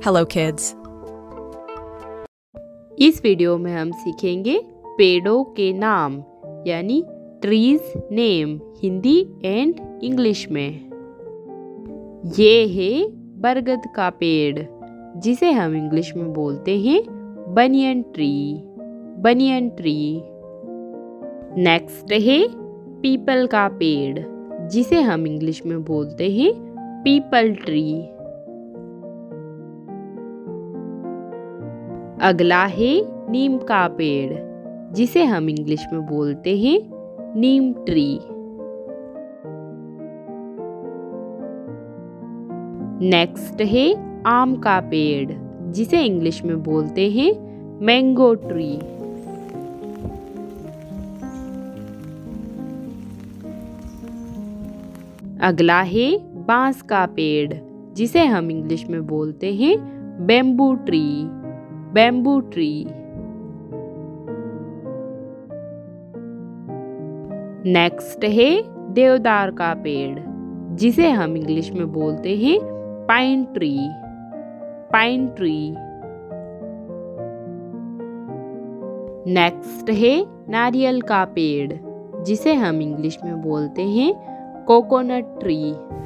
Hello kids! इस video में हम सीखेंगे पेड़ों के नाम यानी trees name Hindi and English में। ये है बरगद का पेड़ जिसे हम इंग्लिश में बोलते हैं banyan tree. Banyan tree. Next है पीपल का पेड़ जिसे हम इंग्लिश में बोलते हैं पीपल ट्री। अगला है नीम का पेड़ जिसे हम इंग्लिश में बोलते हैं नीम ट्री। नेक्स्ट है आम का पेड़ जिसे इंग्लिश में बोलते हैं मैंगो ट्री। अगला है बांस का पेड़ जिसे हम इंग्लिश में बोलते हैं bamboo tree. Bamboo tree. Next है देवदार का पेड़ जिसे हम इंग्लिश में बोलते हैं pine tree. Pine tree. Next है नारियल का पेड़ जिसे हम इंग्लिश में बोलते हैं कोकोनट ट्री।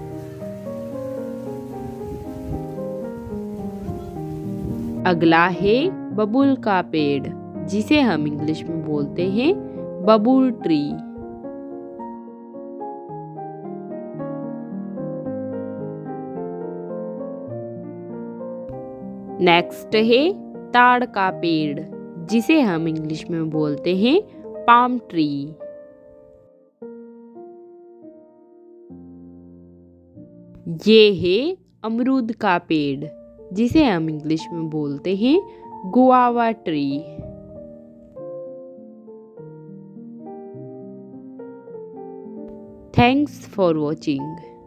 अगला है बबूल का पेड़ जिसे हम इंग्लिश में बोलते हैं बबूल ट्री। नेक्स्ट है ताड़ का पेड़ जिसे हम इंग्लिश में बोलते हैं पाम ट्री। ये है अमरूद का पेड़ जिसे हम इंग्लिश में बोलते हैं guava tree. Thanks for watching.